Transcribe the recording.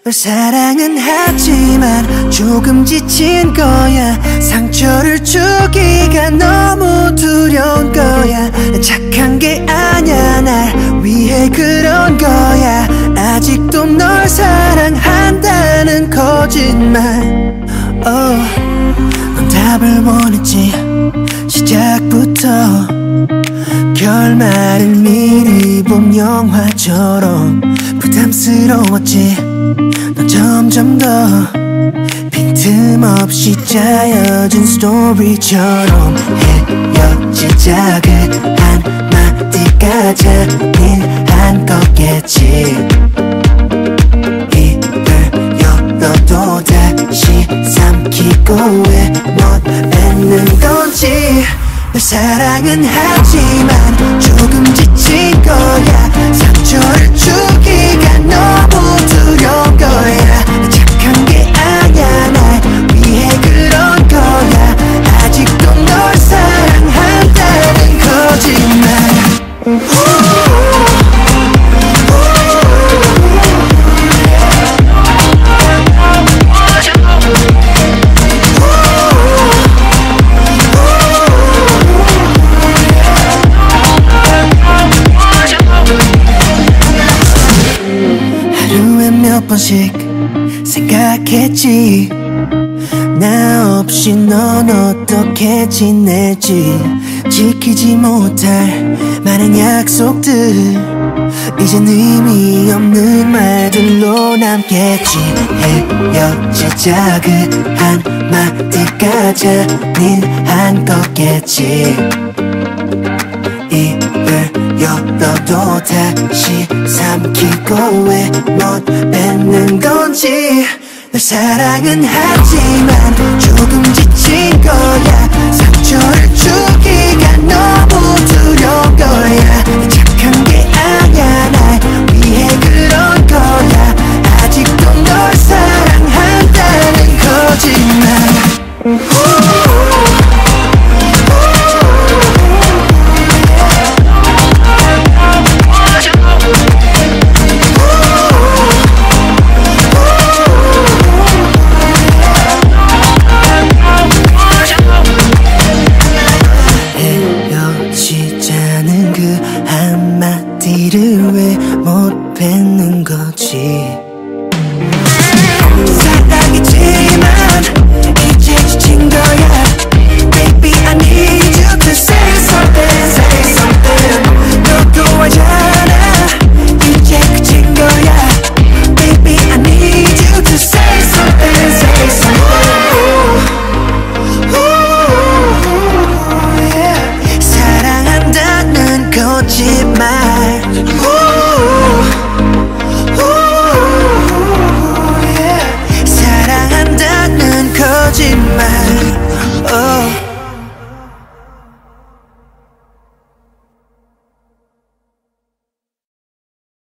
널 사랑은 하지만 조금 지친 거야. 상처를 주기가 너무 두려운 거야. 착한 게 아냐, 날 위해 그런 거야. 아직도 널 사랑한다는 거짓말. 넌 답을 원했지 시작부터. 결말을 미리 본 영화처럼 부담스러웠지. 넌 점점 더 빈틈없이 짜여진 스토리처럼 헤어지자 그 한마디가 잔인한 거겠지. 입을 열어도 다시 삼키고 왜 못 뱉는 건지. 널 사랑은 하지만 조금 지친 거야. 상처를 주기가 너무 두려운 거야. 착한 게 아냐, 날 위해 그런 거야. 아직도 널 사랑한다는 거짓말. 몇 번씩 생각했지. 나 없이 넌 어떻게 지낼지. 지키지 못할 많은 약속들, 이젠 의미 없는 말들로 남겠지. 헤어지자 그 한마디가 잔인한 거겠지. 입을 열어도 다시 삼키고 왜 못 뱉는 건지. 널 사랑은 하지만 조금 지친 거야. 상처를